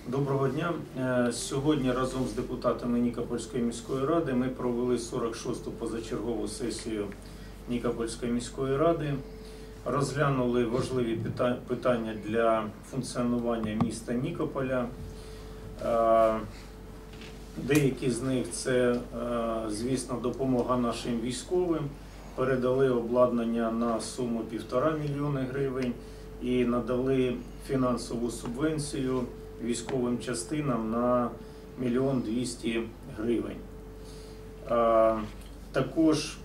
Доброго дня. Сьогодні разом з депутатами Нікопольської міської ради ми провели 46-ту позачергову сесію Нікопольської міської ради. Розглянули важливі питання для функціонування міста Нікополя. Деякі з них це, звісно, допомога нашим військовим. Передали обладнання на суму 1,5 мільйона гривень і надали фінансову субвенцію військовим частинам на 1 200 000 гривень. Також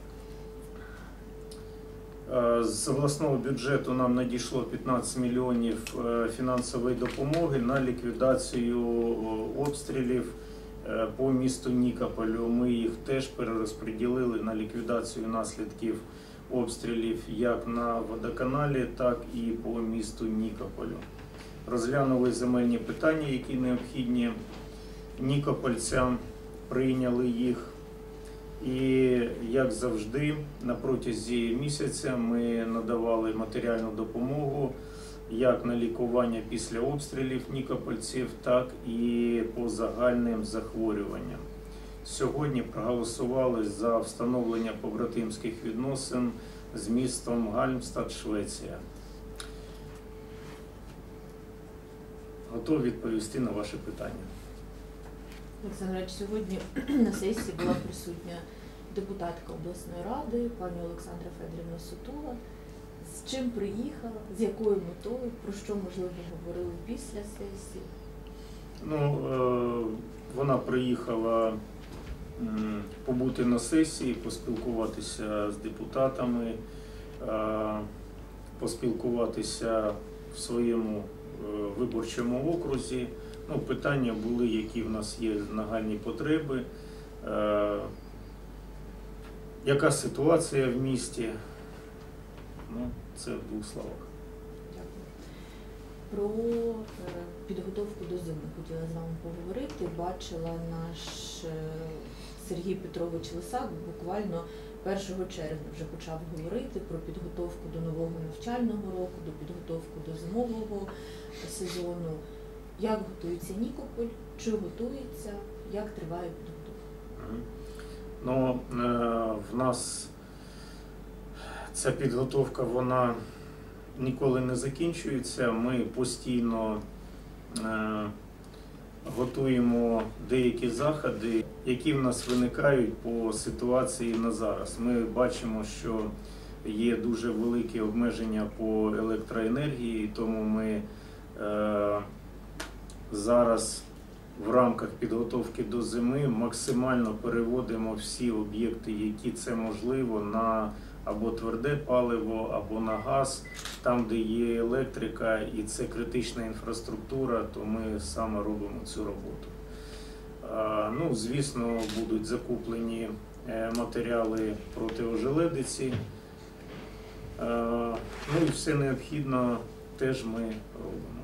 з обласного бюджету нам надійшло 15 мільйонів фінансової допомоги на ліквідацію обстрілів по місту Нікополю. Ми їх теж перерозподілили на ліквідацію наслідків обстрілів як на водоканалі, так і по місту Нікополю. Розглянули земельні питання, які необхідні нікопольцям, прийняли їх. І, як завжди, на протязі місяця ми надавали матеріальну допомогу як на лікування після обстрілів нікопольців, так і по загальним захворюванням. Сьогодні проголосували за встановлення побратимських відносин з містом Гальмстад, Швеція. Готові відповісти на ваші питання. Олександр Ильич, сьогодні на сесії була присутня депутатка обласної ради, пані Олександра Федорівна Сутула. З чим приїхала, з якою метою, про що, можливо, говорили після сесії? Вона приїхала побути на сесії, поспілкуватися з депутатами, поспілкуватися в своєму виборчому окрузі. Питання були, які в нас є нагальні потреби, яка ситуація в місті. Це в 2 словах. Дякую. Про підготовку до зими хотіла з вами поговорити. Бачила наш Сергій Петрович Лисак буквально 1 червня вже почав говорити про підготовку до нового навчального року, до підготовку до зимового сезону. Як готується Нікополь, чи готується, як триває підготовка? В нас ця підготовка, вона ніколи не закінчується. Ми постійно готуємо деякі заходи, які в нас виникають по ситуації на зараз. Ми бачимо, що є дуже великі обмеження по електроенергії, тому ми зараз в рамках підготовки до зими максимально переводимо всі об'єкти, які це можливо, на або тверде паливо, або на газ, там, де є електрика і це критична інфраструктура, то ми саме робимо цю роботу. Звісно, будуть закуплені матеріали проти ожеледиці. І все необхідне теж ми робимо.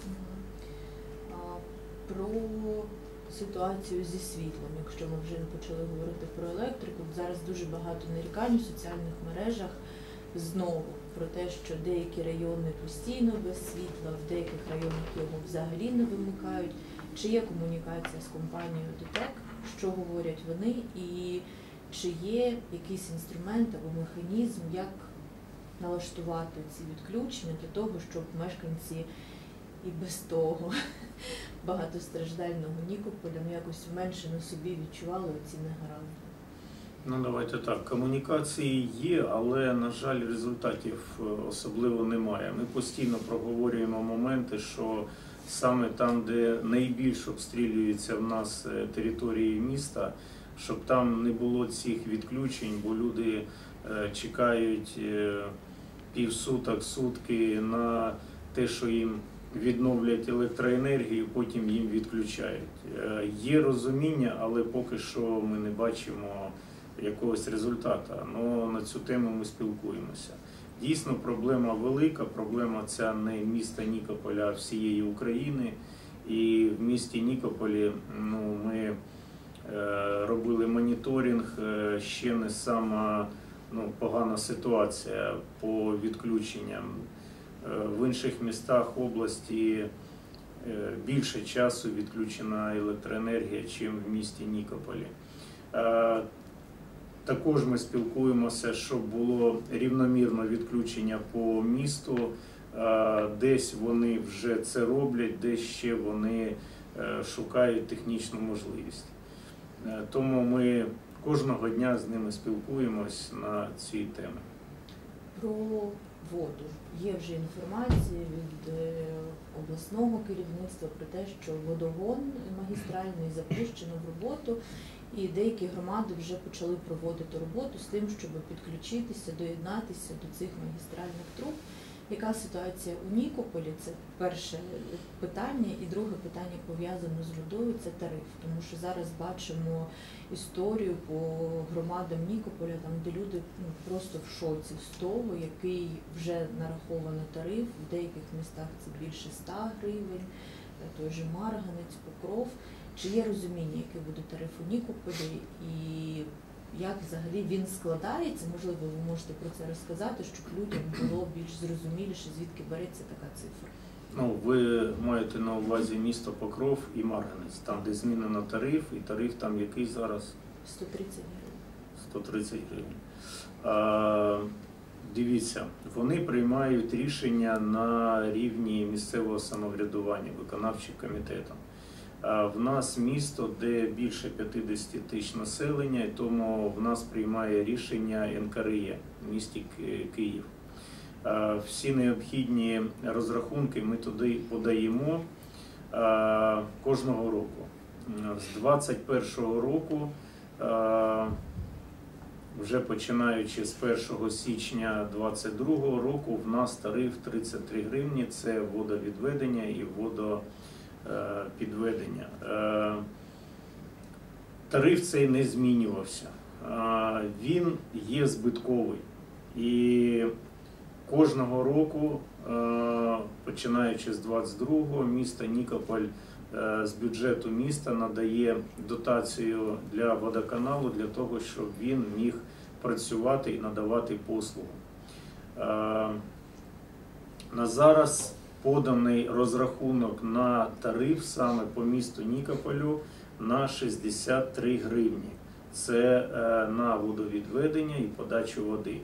Про ситуацію зі світлом, якщо ми вже не почали говорити про електрику, зараз дуже багато нарікань у соціальних мережах знову про те, що деякі райони постійно без світла, в деяких районах його взагалі не вимикають. Чи є комунікація з компанією ДТЕК, що говорять вони, і чи є якийсь інструмент або механізм, як налаштувати ці відключення для того, щоб мешканці і без того багатостраждального Нікополя якось менше на собі відчували ці негаразди? Давайте так. Комунікації є, але, на жаль, результатів особливо немає. Ми постійно проговорюємо моменти, що саме там, де найбільш обстрілюються в нас території міста, щоб там не було цих відключень, бо люди чекають півсуток, сутки на те, що їм відновлять електроенергію, потім їм відключають. Є розуміння, але поки що ми не бачимо якогось результату. На цю тему ми спілкуємося. Дійсно, проблема велика, проблема ця не міста Нікополя, а всієї України. І в місті Нікополі ми робили моніторинг, ще не сама погана ситуація по відключенням. В інших містах області більше часу відключена електроенергія, ніж в місті Нікополі. Також ми спілкуємося, щоб було рівномірне відключення по місту. Десь вони вже це роблять, десь ще вони шукають технічну можливість. Тому ми кожного дня з ними спілкуємось на ці теми. Про воду. Є вже інформація від обласного керівництва про те, що водогон магістральний запущено в роботу, і деякі громади вже почали проводити роботу з тим, щоб підключитися, доєднатися до цих магістральних труб. Яка ситуація у Нікополі? Це перше питання. І друге питання пов'язане з водою – це тариф. Тому що зараз бачимо історію по громадам Нікополя, там, де люди просто в шоці з того, який вже нараховано тариф. В деяких містах це більше 100 гривень, той же Марганець, Покров. Чи є розуміння, який буде тариф у Нікополі і як взагалі він складається? Можливо, ви можете про це розказати, щоб людям було більш зрозуміліше, звідки береться така цифра. Ну, ви маєте на увазі місто Покров і Марганець, там де змінено тариф, і тариф там який зараз? 130 гривень. 130 гривень. Дивіться, вони приймають рішення на рівні місцевого самоврядування, виконавчим комітетом. В нас місто, де більше 50 тисяч населення, і тому в нас приймає рішення НКРЕ в місті Київ. Всі необхідні розрахунки ми туди подаємо кожного року. З 2021 року, вже починаючи з 1 січня 2022 року, в нас тариф 33 гривні – це водовідведення і водопідведення. Тариф цей не змінювався. Він є збитковий. І кожного року, починаючи з 22-го, місто Нікополь з бюджету міста надає дотацію для водоканалу для того, щоб він міг працювати і надавати послугу. На зараз поданий розрахунок на тариф саме по місту Нікополю на 63 гривні. Це на водовідведення і подачу води.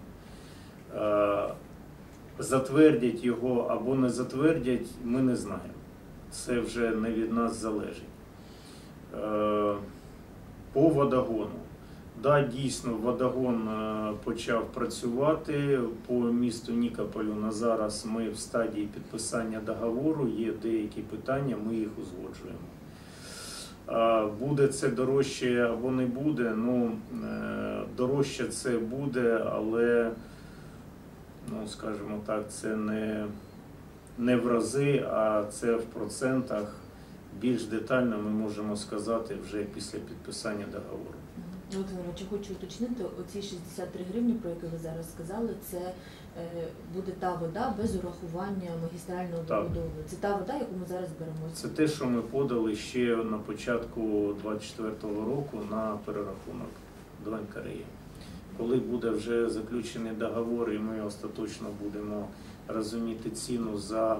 Затвердять його або не затвердять, ми не знаємо. Це вже не від нас залежить. По водогону. Да, дійсно, водогон почав працювати по місту Нікополю. На зараз ми в стадії підписання договору, є деякі питання, ми їх узгоджуємо. Буде це дорожче або не буде, ну, дорожче це буде, але, ну, скажімо так, це не в рази, а це в процентах. Більш детально ми можемо сказати вже після підписання договору. Олександр, чи хочу уточнити, оці 63 гривні, про які ви зараз сказали, це буде та вода без урахування магістрального добудови. Це та вода, яку ми зараз беремо? Це те, що ми подали ще на початку 2024 року на перерахунок до НКРЕ. Коли буде вже заключений договор і ми остаточно будемо розуміти ціну за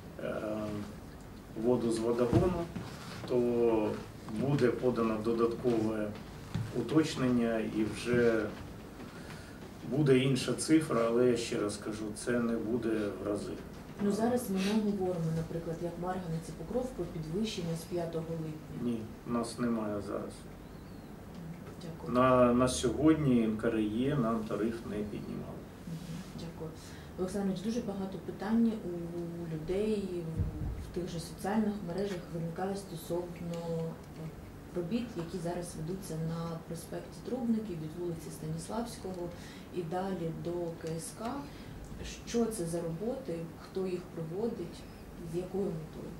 воду з водогону, то буде подано додаткове уточнення і вже буде інша цифра, але я ще раз кажу, це не буде в рази. Ну зараз ми не говоримо, наприклад, як Марганець і Покров про підвищення з 5 липня. Ні, у нас немає зараз. Дякую. На сьогодні НКРЕ нам тариф не піднімав. Дякую. Олександрович, дуже багато питань у людей в тих же соціальних мережах виникає стосовно робіт, які зараз ведуться на проспекті Трубників від вулиці Станіславського і далі до КСК. Що це за роботи, хто їх проводить, з якою метою?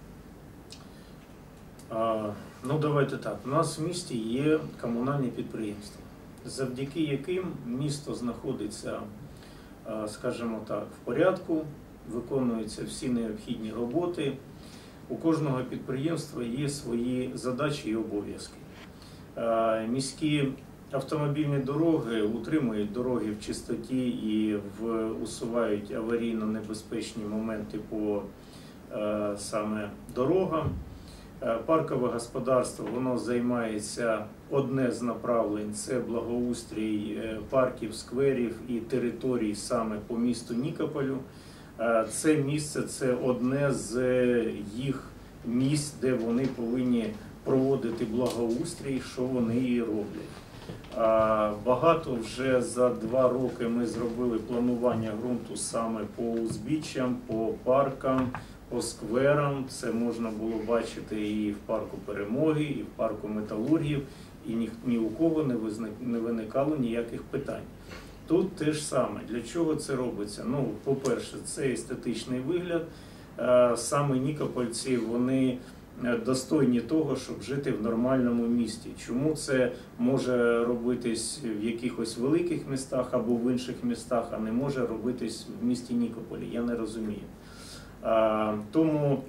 Ну, давайте так. У нас в місті є комунальні підприємства, завдяки яким місто знаходиться, скажімо так, в порядку, виконуються всі необхідні роботи. У кожного підприємства є свої задачі і обов'язки. Міські автомобільні дороги утримують дороги в чистоті і усувають аварійно небезпечні моменти по саме дорогам. Паркове господарство, воно займається, одне з направлень – це благоустрій парків, скверів і територій саме по місту Нікополю. Це місце – це одне з їх місць, де вони повинні проводити благоустрій, що вони і роблять. Багато вже за 2 роки ми зробили планування ґрунту саме по узбіччям, по паркам, по скверам. Це можна було бачити і в парку Перемоги, і в парку Металургів, і ні у кого не виникало ніяких питань. Тут те ж саме. Для чого це робиться? Ну, по-перше, це естетичний вигляд. Саме нікопольці, вони достойні того, щоб жити в нормальному місті. Чому це може робитись в якихось великих містах або в інших містах, а не може робитись в місті Нікополі? Я не розумію. Тому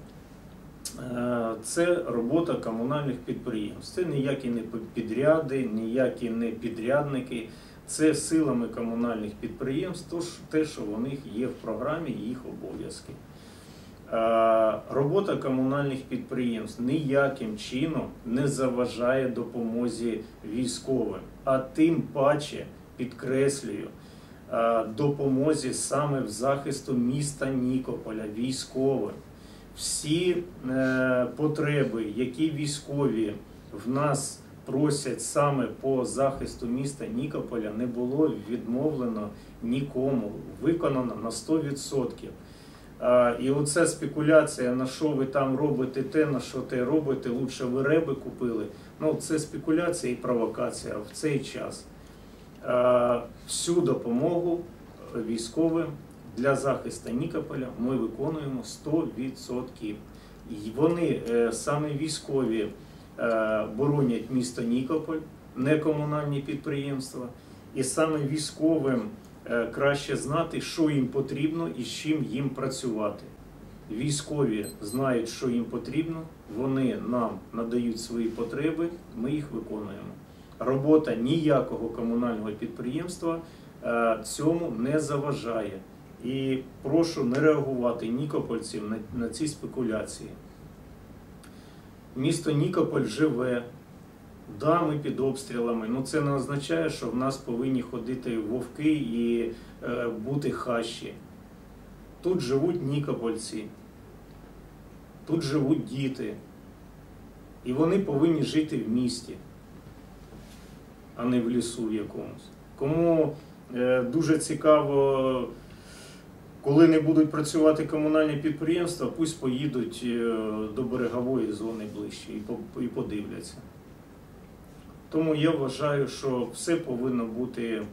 це робота комунальних підприємств. Це ніякі не підряди, ніякі не підрядники. Це силами комунальних підприємств, те, що в них є в програмі, їх обов'язки. Робота комунальних підприємств ніяким чином не заважає допомозі військовим, а тим паче, підкреслюю, допомозі саме в захисту міста Нікополя військовим. Всі потреби, які військові в нас просять саме по захисту міста Нікополя, не було відмовлено нікому, виконано на 100%. І оця спекуляція, на що ви там робите те, на що те робите, лучше ви реби купили, ну це спекуляція і провокація в цей час. Всю допомогу військовим для захисту Нікополя ми виконуємо 100%. І вони, саме військові, боронять місто Нікополь, не комунальні підприємства. І саме військовим краще знати, що їм потрібно і з чим їм працювати. Військові знають, що їм потрібно, вони нам надають свої потреби, ми їх виконуємо. Робота ніякого комунального підприємства цьому не заважає. І прошу не реагувати нікопольців на ці спекуляції. Місто Нікополь живе, да, ми під обстрілами, але це не означає, що в нас повинні ходити вовки і бути хащі. Тут живуть нікопольці, тут живуть діти, і вони повинні жити в місті, а не в лісу в якомусь. Кому дуже цікаво, коли не будуть працювати комунальні підприємства, пусть поїдуть до берегової зони ближче і подивляться. Тому я вважаю, що все повинно бути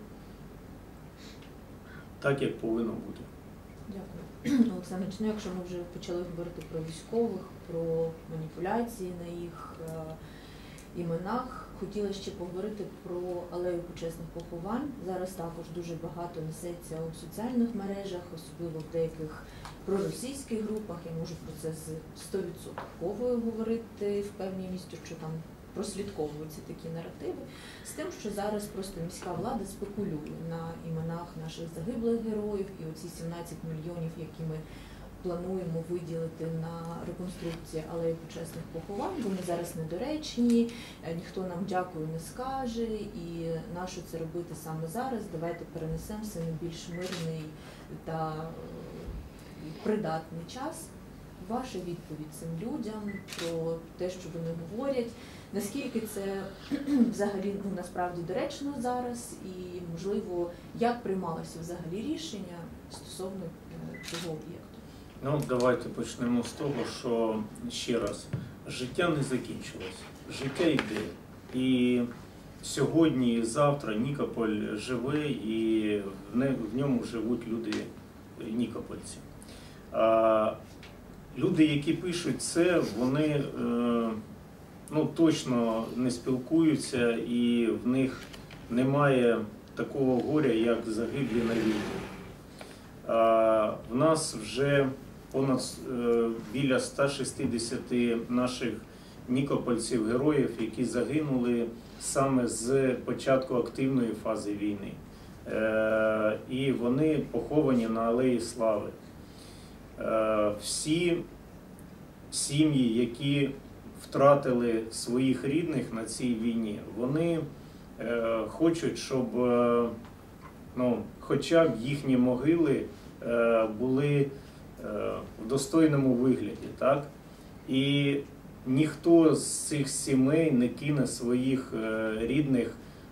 так, як повинно бути. Дякую. Олександр, якщо ми вже почали говорити про військових, про маніпуляції на їх іменах, хотіла ще поговорити про алею почесних поховань. Зараз також дуже багато несеться у соціальних мережах, особливо в деяких проросійських групах. Я можу про це з 100% говорити, впевненістю, що там прослідковуються такі наративи, з тим, що зараз просто міська влада спекулює на іменах наших загиблих героїв, і оці 17 мільйонів, які ми плануємо виділити на реконструкцію алеї почесних поховань, вони зараз недоречні, ніхто нам дякую не скаже, і нащо це робити саме зараз, давайте перенесемо все на більш мирний та придатний час. Ваша відповідь цим людям про те, що вони говорять, наскільки це взагалі насправді доречно зараз і, можливо, як приймалося взагалі рішення стосовно цього об'єкту? Ну, давайте почнемо з того, що, ще раз, життя не закінчилось, життя йде. І сьогодні і завтра Нікополь живе, і в ньому живуть люди, нікопольці. Люди, які пишуть це, вони точно не спілкуються, і в них немає такого горя, як загиблі на війні. В нас вже понад біля 160 наших нікопольців-героїв, які загинули саме з початку активної фази війни. І вони поховані на Алеї Слави. Всі сім'ї, які втратили своїх рідних на цій війні, вони хочуть, щоб хоча б їхні могили були в достойному вигляді. Так? І ніхто з цих сімей не кине своїх рідних,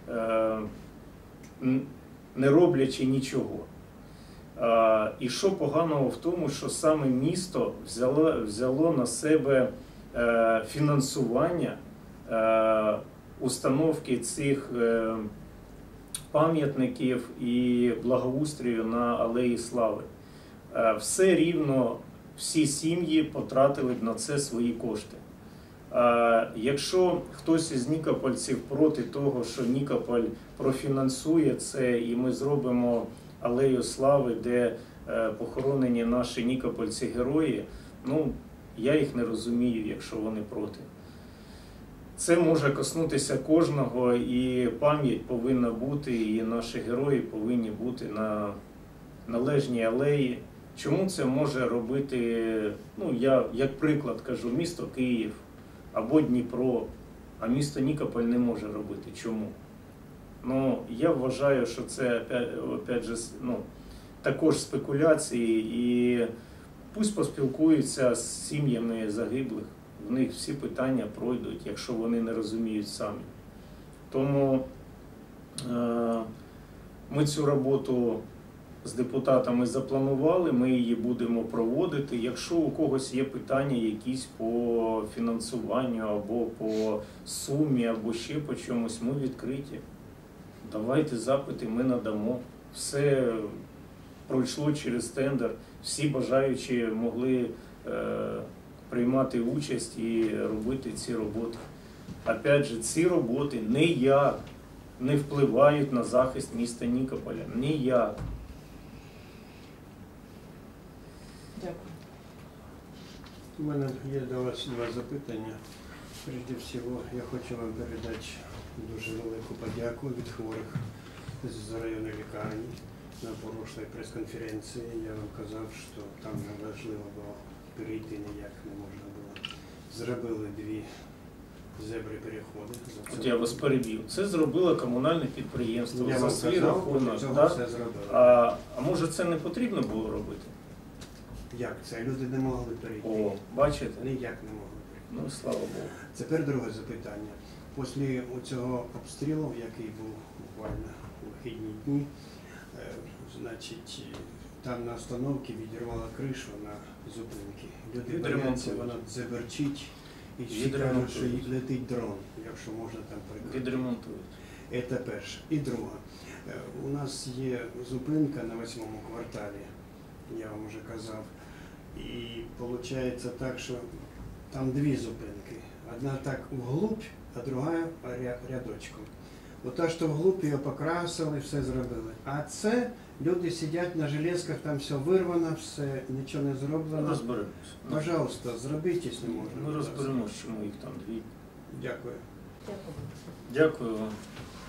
не роблячи нічого. І що поганого в тому, що саме місто взяло на себе фінансування установки цих пам'ятників і благоустрою на Алеї Слави. Все рівно всі сім'ї потратили б на це свої кошти. Якщо хтось із нікопольців проти того, що Нікополь профінансує це і ми зробимо Алею Слави, де похоронені наші нікопольці-герої, я їх не розумію, якщо вони проти. Це може коснутися кожного, і пам'ять повинна бути, і наші герої повинні бути на належній алеї. Чому це може робити, я як приклад кажу, місто Київ або Дніпро, а місто Нікополь не може робити. Чому? Я вважаю, що це опять же, також спекуляції, і пусть поспілкуються з сім'ями загиблих. В них всі питання пройдуть, якщо вони не розуміють самі. Тому ми цю роботу з депутатами запланували, ми її будемо проводити. Якщо у когось є питання якісь по фінансуванню, або по сумі, або ще по чомусь, ми відкриті. Давайте запити, ми надамо. Все пройшло через тендер, всі бажаючі могли приймати участь і робити ці роботи. Опять же, ці роботи ніяк не впливають на захист міста Нікополя. Ніяк. Дякую. У мене є до вас два запитання. Прежде всього, я хочу вам передати дуже велику подяку від хворих з районної лікарні. На прошлій прес-конференції я вам казав, що там неважливо було перейти, ніяк не можна було. Зробили дві зебри-переходи. От я вас переб'ю. Це зробило комунальне підприємство Я за вам свій казав, рахунок. цього Да? все зробили. А може це не потрібно було робити? Як це? Люди не могли перейти. О, бачите? Ніяк не могли перейти. Слава Богу. Тепер друге запитання. Після цього обстрілу, який був буквально у вихідні дні, значить, там на остановці відірвала кришу на зупинки. Люди бояться, вона заберчить і всі кажуть, що летить дрон, якщо можна там прикрити. Відремонтують. Це перше. І друге. У нас є зупинка на 8-му кварталі, я вам вже казав. І виходить так, що там дві зупинки. Одна так вглубь, а друга рядочком. Ота, що вглубь, її покрасили, все зробили. А це люди сидять на железках, там все вирвано, все, нічого не зроблено. Розберемося. Пожалуйста, зробіть, якщо можна. Ми розберемося, чому їх там дві. Дякую. Дякую. Дякую вам.